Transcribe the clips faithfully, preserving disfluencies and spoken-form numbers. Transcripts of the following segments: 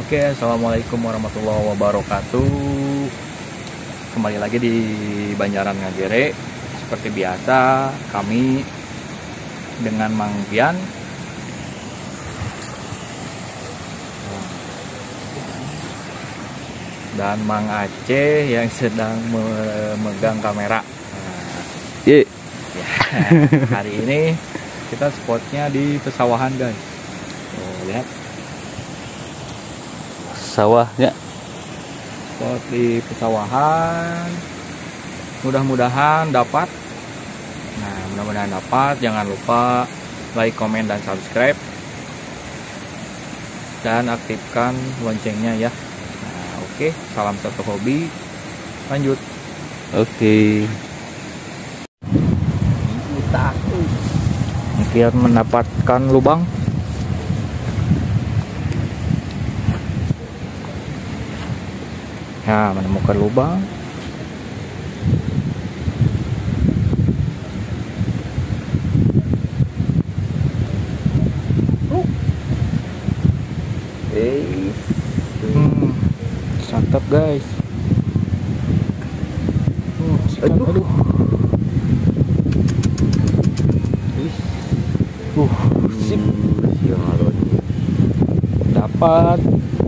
Oke, assalamualaikum warahmatullahi wabarakatuh. Kembali lagi di Banjaran Ngajere. Seperti biasa, kami dengan Mang Pian dan Mang Aceh yang sedang memegang kamera. Nah, yeah. ya, hari ini kita spotnya di pesawahan, guys. Tuh, lihat sawahnya, spot di pesawahan. Mudah-mudahan dapat. Nah, mudah-mudahan dapat. Jangan lupa like, komen, dan subscribe, dan aktifkan loncengnya ya. Nah, oke, salam satu hobi. Lanjut. Oke. Biar mendapatkan lubang. Ya, menemukan lubang. Hey. Hmm, santap guys. Oh, aduh. aduh. Uh, sip. Dapat.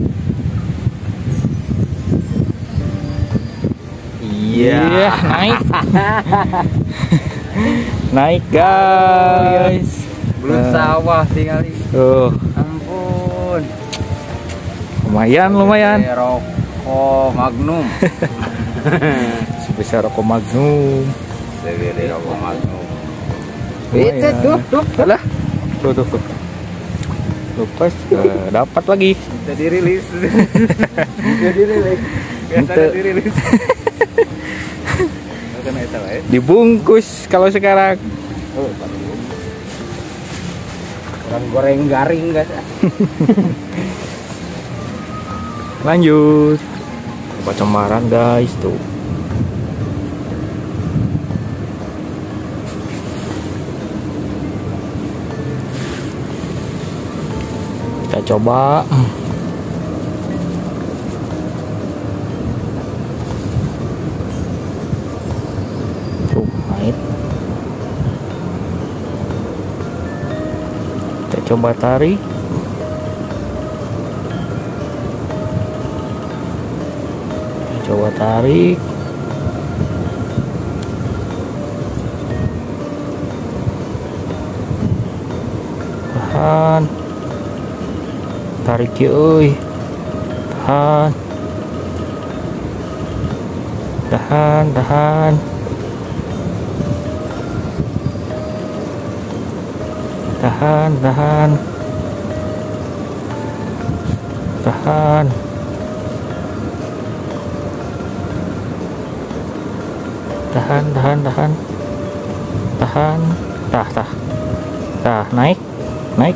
Iya, yeah, naik. Naik guys. Belut sawah tinggal. Tuh, Ampun. lumayan lumayan. Rokok Magnum. Sebesar rokok Magnum. Segede rokok Magnum. Lumayan. Itu tuh, tuh, Alah. Tuh tuh tuh. Lupas, uh, dapat lagi. Bisa dirilis. Bisa dirilis. Biasa dirilis. Dibungkus kalau sekarang. Oh, orang goreng garing guys. Lanjut. Coba cemaran guys tuh. Kita coba. Tuh, naik. Kita coba tarik. Kita coba tarik. Tahan. Tarik ya, euy. Tahan. Tahan, tahan. Tahan, tahan. Tahan. Tahan, tahan, tahan. Tahan. Tah, tah. Tah, naik. Naik.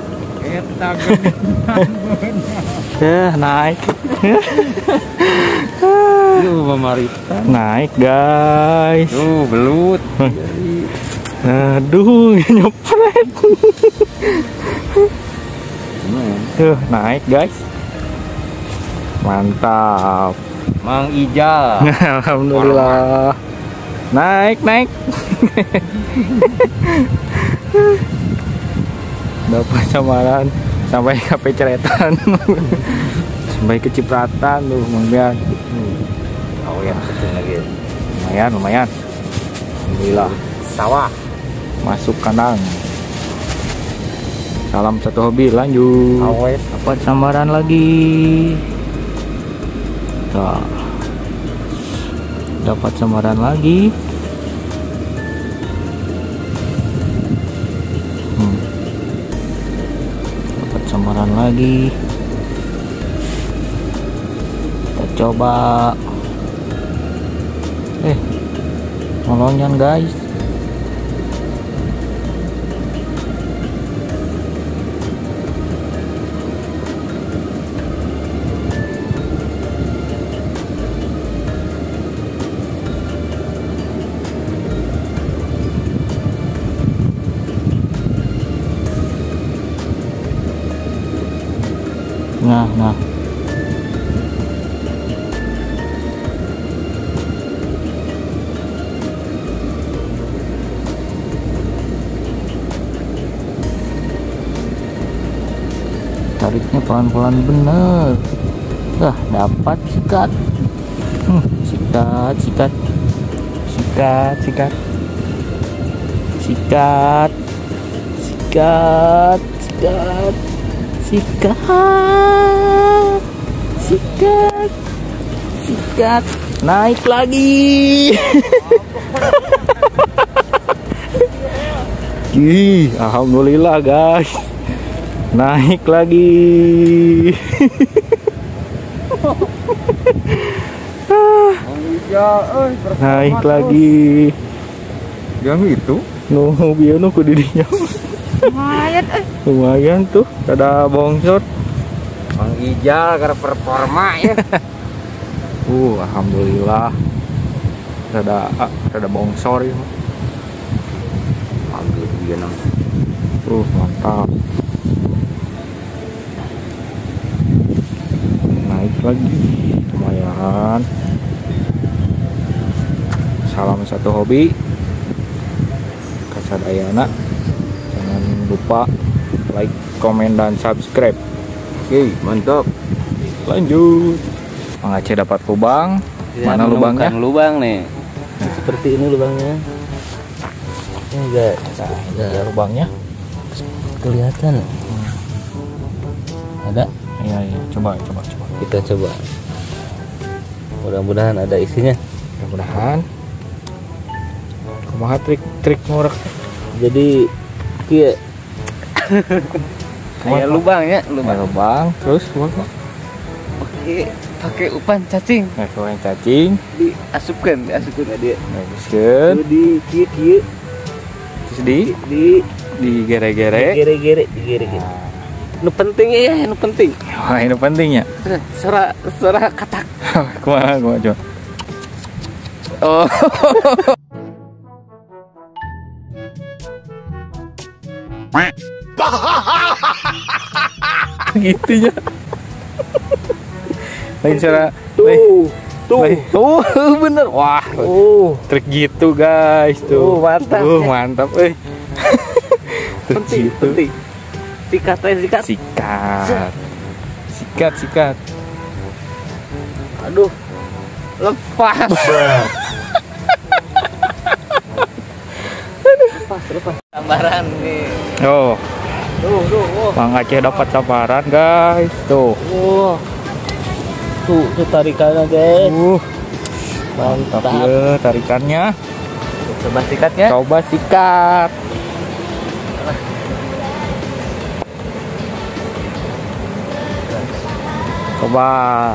Ya, naik. Tuh, Mamarita. Naik, guys. Tuh, belut. Aduh, nyopret. Tuh, naik, guys. Mantap. Mang Ijal. Alhamdulillah. Naik, naik. Dapat samaran sampai kepeceretan. Sampai kecipratan tuh, Mang Pian. Oh ya, kecil lagi. Lumayan, lumayan. Alhamdulillah. Sawah. Masuk kandang. Salam satu hobi, lanjut. Awet. Dapat samaran lagi. Tuh. Dapat samaran lagi. Hmm. Dapat samaran lagi. Kita coba. Eh, molonyan guys. Nah, nah. tariknya pelan-pelan bener. Dah dapat sikat. Hmm, sikat, sikat, sikat, sikat, sikat, sikat, sikat, sikat, sikat, sikat, naik lagi. Ih, alhamdulillah guys, naik lagi. Naik lagi. Yang itu No, biar no kudidinya. Lumayan eh. Lumayan tuh, ada bongsor. Mang Ijal karena performa ya. Uh, alhamdulillah. Ada ada bongsor ya. Ambil dia nang. Uh, mantap. Naik lagi. Lumayan. Salam satu hobi. Kasadayana. Jangan lupa like, komen, dan subscribe. Oke, mantap. Lanjut. Mang Aceh dapat lubang. Mana lubangnya? Lubang nih. Seperti ini lubangnya. Ini enggak. Nah, ini ada lubangnya. Kelihatan. Ada. Iya, iya. Coba, coba, coba. Kita coba. Mudah-mudahan ada isinya. Mudah-mudahan. Kumaha trik-trik ngorek. Jadi kieu Kayak lubangnya, lubang. Lubang, terus lubang. Oke, pakai umpan cacing. Nah, kalau yang cacing, Diasupkan, diasupkan ke dia. habiskan. Terus di kieu kieu Terus di di di gere-gere. gere-gere, digere-gere. Nu pentingnya ya, nu penting. Wah, ini pentingnya. Suara suara katak. Kumaha, kumaha coba. Oh. Gitunya. Lain cara. Tuh, tuh. Lain. Tuh, bener. Wah, Oh, trik gitu guys tuh. Oh, mantap. Uh, mantap, euy. Trik penting, gitu. penting. Sikat aja, sikat. Sikat. Sikat, sikat. Aduh. Lepas. Lepas, lepas. Gambaran nih. Oh, Tuh, tuh, oh. Mang Aceh dapat sabaran guys. Tuh. Oh. Tuh, tuh tarikannya, guys. Uh, mantap Mantap. ya tarikannya. Coba sikatnya. Coba sikat. Coba.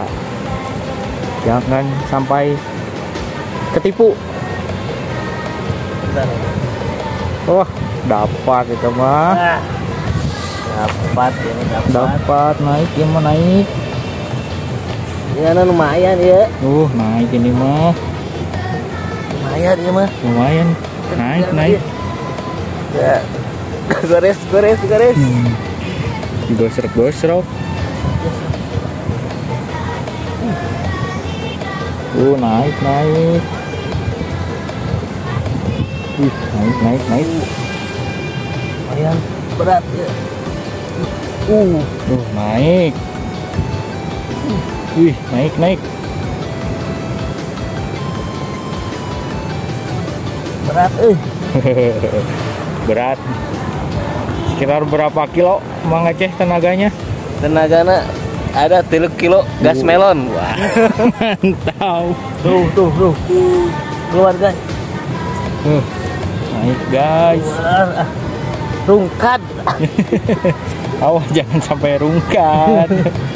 Jangan sampai ketipu. Bentar. Wah, dapat itu mah. Ah. Dapat ini dapat. Dapat naik ya mau naik. Ini lumayan ya. Uh, naik ini mah. Lumayan ya mah. Lumayan. Naik, naik. Ya. Gores, gores, gores. Hmm. Digosrok-gosrok. Uh, naik, naik. Wih, naik, naik, naik. Lumayan berat ya. Uh, Uh, naik. Wih, naik, naik. berat eh. Berat. Sekitar berapa kilo Mang Aceh tenaganya? Tenagana ada tiga kilo gas melon. Wah. Mantap. Tuh, tuh, tuh. Keluar guys. Uh, naik guys. Keluar. Ah. Rungkat. Awas jangan sampai rungkat.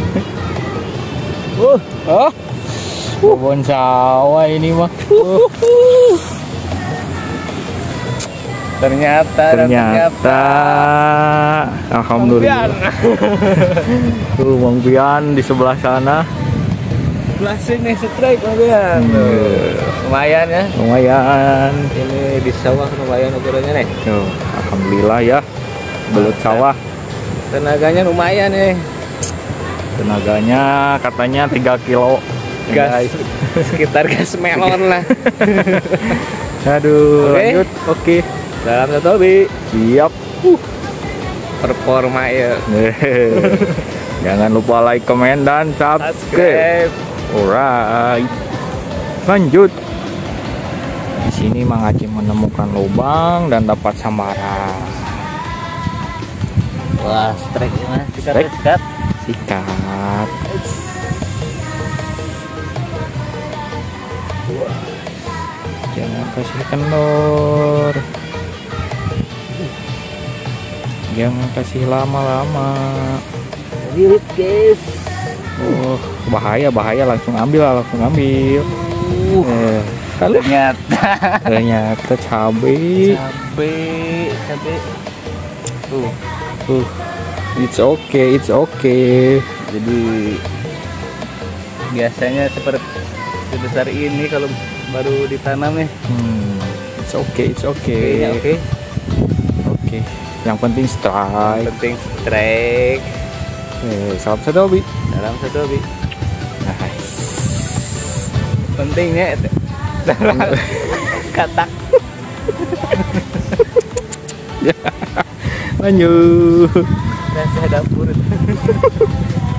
Uh, Oh, kebun sawah ini mah. Uh, ternyata, ternyata, alhamdulillah. Tuh Bang Pian di sebelah sana. Sebelah sini strike Bang Pian. Hmm. Lumayan ya. Lumayan. Ini di sawah lumayan ukurannya nih. Tuh, alhamdulillah ya. Belut sawah. Tenaganya lumayan nih. Tenaganya katanya tiga kilo. Gas Guys. sekitar gas melon lah. Aduh, Oke. lanjut. Oke. Dalam satu hobi Siap. performa ya. Jangan lupa like, comment, dan subscribe. Subscribe. Alright. Lanjut. Di sini Mang Aceh menemukan lubang dan dapat sambaran. Wah, strike ini mah. Sikat, Strike. sikat. Sikat. Jangan kasih kendor. Jangan kasih lama-lama. Lihat guys. Oh, bahaya, bahaya. Langsung ambil, langsung ambil. Uh, Eh, kalau ternyata ternyata cabai. cabe, cabe. Tuh, Uh, it's okay, it's okay. jadi biasanya seperti sebesar ini kalau baru ditanam nih. Hmm, it's okay, it's Kayaknya okay. oke. Oke. Yang penting strike. Penting strike Eh, salam satu hobi. dalam satu hobi. Nice. Pentingnya itu dalam katak. Lanjut. Rasa dapur.